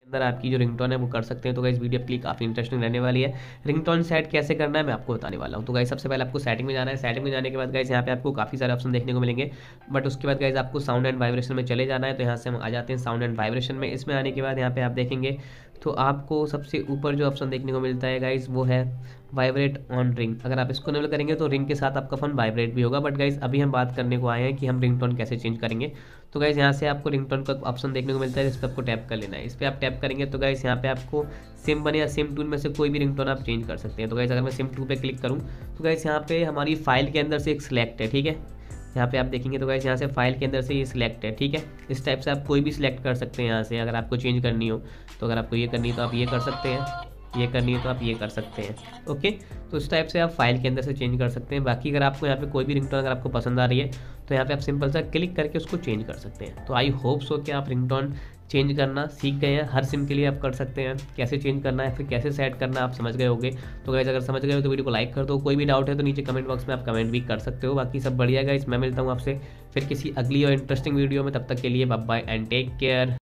अंदर आपकी जो रिंगटोन है वो कर सकते हैं। तो गाइस वीडियो आपके काफ़ी इंटरेस्टिंग रहने वाली है। रिंगटोन सेट कैसे करना है मैं आपको बताने वाला हूँ। तो गाइस सबसे पहले आपको सेटिंग में जाना है। सेटिंग में जाने के बाद गाइस यहाँ पे आपको काफ़ी सारे ऑप्शन देखने को मिलेंगे, बट उसके बाद गाइस आपको साउंड एंड वाइब्रेशन में चले जाना है। तो यहाँ से हम आ जाते हैं साउंड एंड वाइब्रेशन में। इसमें आने के बाद यहाँ पे आप देखेंगे तो आपको सबसे ऊपर जो ऑप्शन देखने को मिलता है गाइस वो है वाइब्रेट ऑन रिंग। अगर आप इसको इनेबल करेंगे तो रिंग के साथ आपका फ़ोन वाइब्रेट भी होगा। बट गाइस अभी हम बात करने को आए हैं कि हम रिंगटोन कैसे चेंज करेंगे। तो गाइस यहाँ से आपको रिंगटोन का ऑप्शन देखने को मिलता है, इस पर आपको टैप कर लेना है। इस पर आप टैप करेंगे तो गाइस यहाँ पे आपको सिम वन या सिम टू में से कोई भी रिंगटोन आप चेंज कर सकते हैं। तो गाइस अगर मैं सिम टू पे क्लिक करूँ तो गाइस यहाँ पे हमारी फाइल के अंदर से एक सिलेक्ट है, ठीक है। यहाँ पे आप देखेंगे तो गाइस यहाँ से फाइल के अंदर से ये सिलेक्ट है, ठीक है। इस टाइप से आप कोई भी सिलेक्ट कर सकते हैं यहाँ से, अगर आपको चेंज करनी हो। तो अगर आपको ये करनी है तो आप ये कर सकते हैं, ये करनी है तो आप ये कर सकते हैं, ओके। तो इस टाइप से आप फाइल के अंदर से चेंज कर सकते हैं। बाकी अगर आपको यहाँ पे कोई भी रिंगटोन अगर आपको पसंद आ रही है तो यहाँ पे आप सिंपल सा क्लिक करके उसको चेंज कर सकते हैं। तो आई होप सो कि आप रिंगटोन चेंज करना सीख गए हैं। हर सिम के लिए आप कर सकते हैं, कैसे चेंज करना है फिर कैसे सेट करना आप समझ गए होंगे। तो गाइस अगर समझ गए हो तो वीडियो को लाइक कर दो। कोई भी डाउट है तो नीचे कमेंट बॉक्स में आप कमेंट भी कर सकते हो। बाकी सब बढ़िया गाइस, मैं मिलता हूँ आपसे फिर किसी अगली और इंटरेस्टिंग वीडियो में। तब तक के लिए bye bye and take care.